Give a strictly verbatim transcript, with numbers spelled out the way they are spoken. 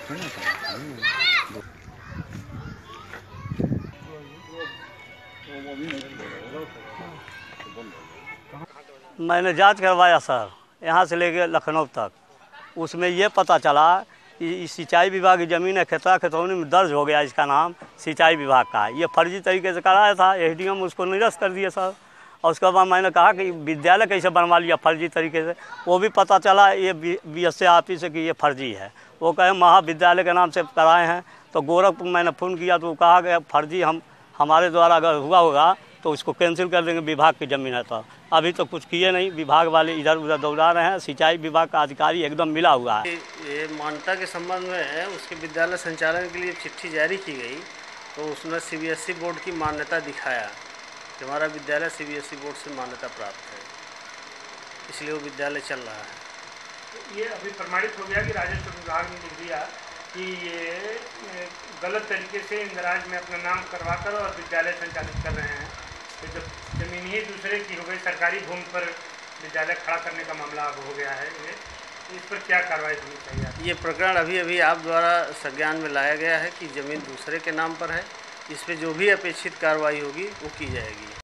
मैंने जांच करवाया सर, यहाँ से लेके लखनऊ तक। उसमें ये पता चला कि सिंचाई विभाग की ज़मीन है, खेतवा खतौनी में दर्ज हो गया, इसका नाम सिंचाई विभाग का है। ये फर्जी तरीके से कराया था, एसडीएम उसको निरस्त कर दिया सर। और उसके बाद मैंने कहा कि विद्यालय कैसे बनवा लिया फर्जी तरीके से, वो भी पता चला ये बी एस ऑफिस से कि ये फर्जी है। वो कहे महाविद्यालय के नाम से कराए हैं। तो गोरखपुर मैंने फ़ोन किया तो वो कहा कि फर्जी हम हमारे द्वारा अगर हुआ होगा तो उसको कैंसिल कर देंगे, विभाग की ज़मीन है। तो अभी तो कुछ किए नहीं, विभाग वाले इधर उधर दौड़ा रहे हैं। सिंचाई विभाग का अधिकारी एकदम मिला हुआ है। ये मान्यता के संबंध में उसके विद्यालय संचालन के लिए चिट्ठी जारी की गई, तो उसमें C B S E board की मान्यता दिखाया कि हमारा विद्यालय C B S E board से मान्यता प्राप्त है, इसलिए वो विद्यालय चल रहा है। तो ये अभी प्रमाणित हो गया कि राजस्व विभाग ने लिख दिया कि ये गलत तरीके से इंदिराज में अपना नाम करवाकर और विद्यालय संचालित कर रहे हैं। तो जब जमीन ही दूसरे की हो गई, सरकारी भूमि पर विद्यालय खड़ा करने का मामला अब हो गया है, ये इस पर क्या कार्रवाई होनी चाहिए? ये प्रकरण अभी अभी आप द्वारा संज्ञान में लाया गया है कि ज़मीन दूसरे के नाम पर है। इस पर जो भी अपेक्षित कार्रवाई होगी वो की जाएगी।